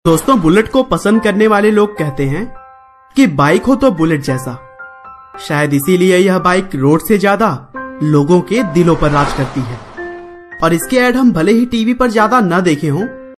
दोस्तों, बुलेट को पसंद करने वाले लोग कहते हैं कि बाइक हो तो बुलेट जैसा। शायद इसीलिए यह बाइक रोड से ज्यादा लोगों के दिलों पर राज करती है। और इसके ऐड हम भले ही टीवी पर ज्यादा न देखे हों,